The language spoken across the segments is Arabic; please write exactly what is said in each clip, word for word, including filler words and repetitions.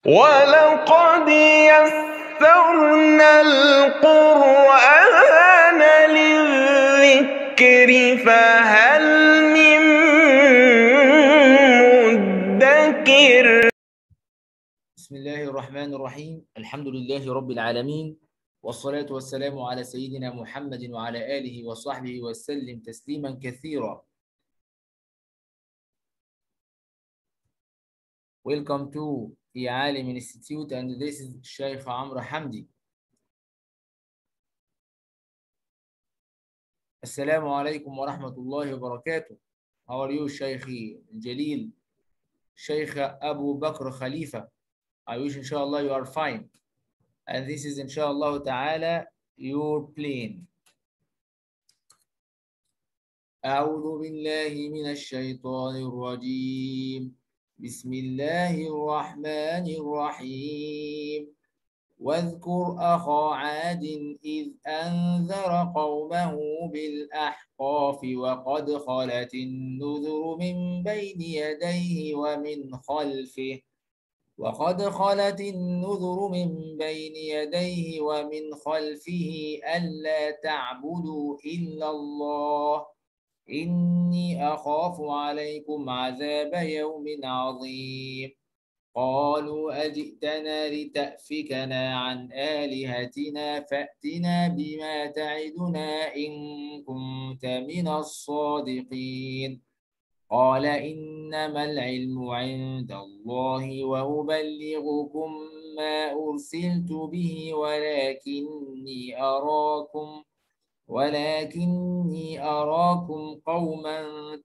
ولقد يسرنا القرآن للذكر فهل من مدكر. بسم الله الرحمن الرحيم. الحمد لله رب العالمين، والصلاة والسلام على سيدنا محمد وعلى آله وصحبه وسلم تسليما كثيرا. Welcome to Alim Institute, and this is Sheikh Amr Hamdi. السلام عليكم ورحمة الله وبركاته. How are you, Sheikh Jalil? Sheikh Abu Bakr Khalifa. I wish inshallah you are fine. And this is inshallah ta'ala your plane. أعوذ بالله من الشيطان الرجيم. بسم الله الرحمن الرحيم. واذكر أخا عاد إذ أنذر قومه بالأحقاف وقد خلت النذر من بين يديه ومن خلفه وقد خلت النذر من بين يديه ومن خلفه ألا تعبدوا إلا الله إني أخاف عليكم عذاب يوم عظيم. قالوا أجئتنا لتأفكنا عن آلهتنا فأتنا بما تعدنا إن كنت من الصادقين. قال إنما العلم عند الله وأبلغكم ما أرسلت به ولكني أراكم ولكني أراكم قوما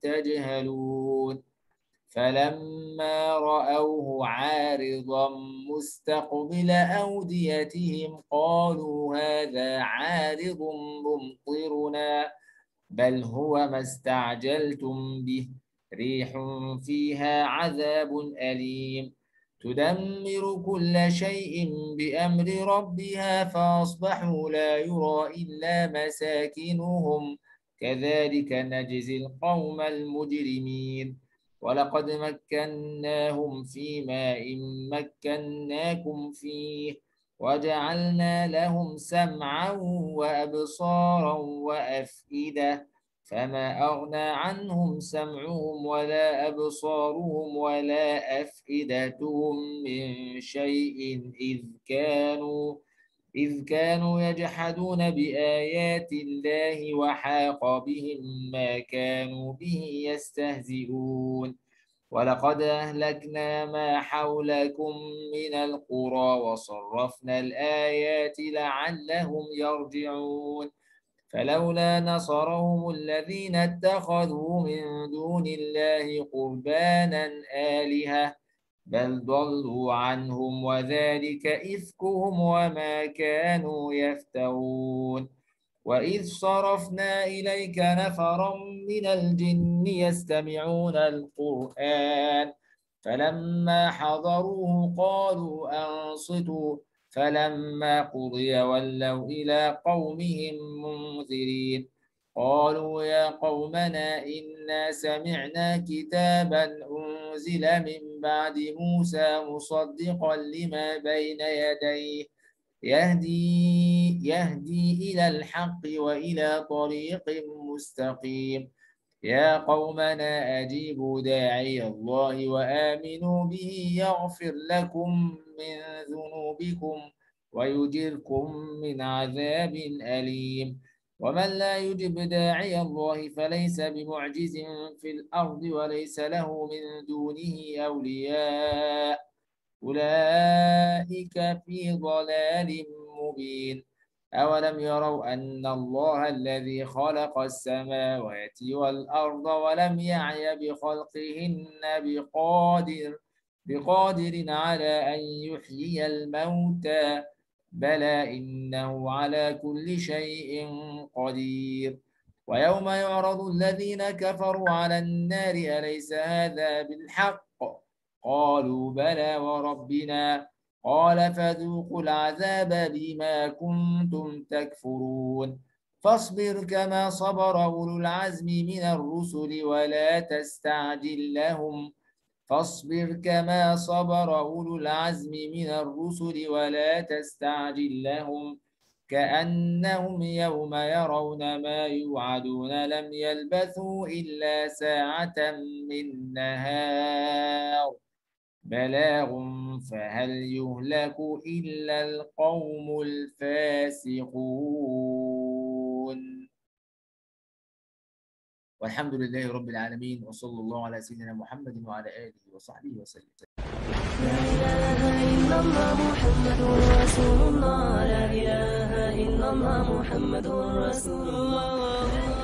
تجهلون. فلما رأوه عارضا مستقبل أوديتهم قالوا هذا عارض ممطرنا بل هو ما استعجلتم به ريح فيها عذاب أليم تدمر كل شيء بأمر ربها فأصبحوا لا يرى إلا مساكنهم كذلك نجزي القوم المجرمين. ولقد مكناهم في ماء مكناكم فيه وجعلنا لهم سمعا وأبصارا وأفئدة فما أغنى عنهم سمعهم ولا أبصارهم ولا أفئدتهم من شيء إذ كانوا إذ كانوا يجحدون بآيات الله وحاق بهم ما كانوا به يستهزئون. ولقد أهلكنا ما حولكم من القرى وصرفنا الآيات لعلهم يرجعون. فلولا نصرهم الذين اتخذوا من دون الله قربانا آلهة بل ضلوا عنهم وذلك إفكهم وما كانوا يفترون. وإذ صرفنا إليك نفرا من الجن يستمعون القرآن فلما حضروه قالوا أنصتوا فلما قضي ولوا إلى قومهم منذرين. قالوا يا قومنا إنا سمعنا كتابا أنزل من بعد موسى مصدقا لما بين يديه يهدي, يهدي إلى الحق وإلى طريق مستقيم. يا قومنا أجيبوا داعي الله وآمنوا به يغفر لكم من ذنوبكم ويجركم من عذاب أليم. ومن لا يجب داعي الله فليس بمعجز في الأرض وليس له من دونه أولياء أولئك في ضلال مبين. أولم يروا أن الله الذي خلق السماوات والأرض ولم يعي بخلقهن بقادر بقادر على أن يحيي الموتى بلى إنه على كل شيء قدير. ويوم يعرض الذين كفروا على النار أليس هذا بالحق قالوا بلى وربنا قال فذوقوا العذاب بما كنتم تكفرون. فاصبر كما صبر أولو العزم من الرسل ولا تستعجل لهم فاصبر كما صبر أولو العزم من الرسل ولا تستعجل لهم كأنهم يوم يرون ما يوعدون لم يلبثوا إلا ساعة من نهار بلاغ فهل يهلك إلا القوم الفاسقون. والحمد لله رب العالمين، وصلى الله على سيدنا محمد وعلى آله وصحبه وسلم. لا إله إلا الله محمد رسول الله. لا إله إلا الله محمد رسول الله.